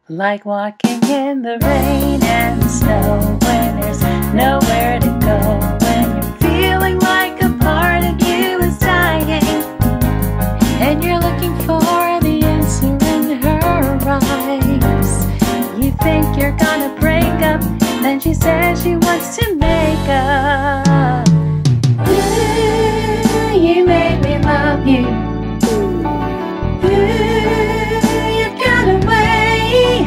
Like walking in the rain and snow when there's nowhere to go, when you're feeling like a part of you is dying, and you're looking for the answer in her eyes. You think you're gonna break up, then she says she wants to make up. Ooh, you made me love you. Ooh, you got away.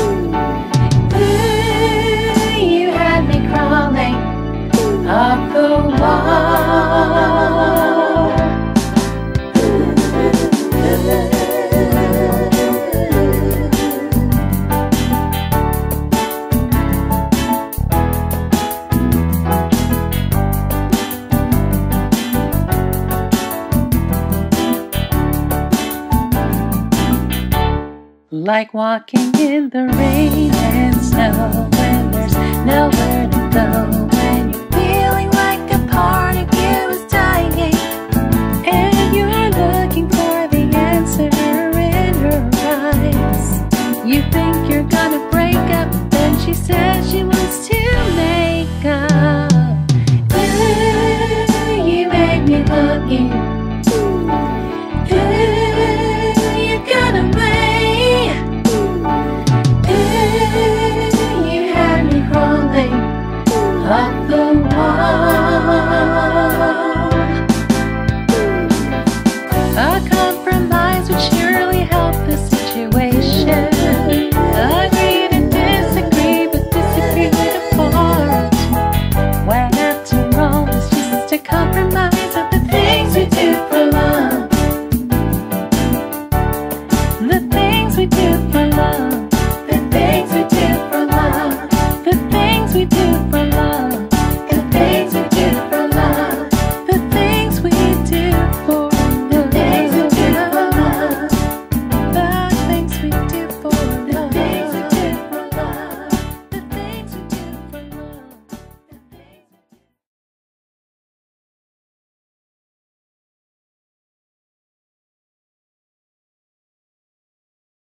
Ooh, you had me crawling up the wall. Like walking in the rain and snow when there's nowhere to go,